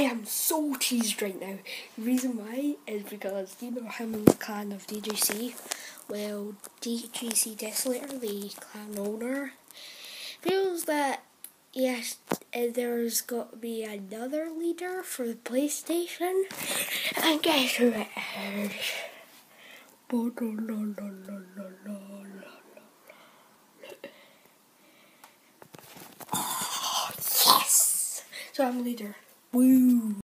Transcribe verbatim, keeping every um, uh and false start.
am so teased right now. The reason why is because you know how I'm in the clan of D G C. Well, D G C Desolator, the clan owner, feels that yes, uh, there's got to be another leader for the PlayStation, and guess who it is? Oh yes! So I'm leader. Woo!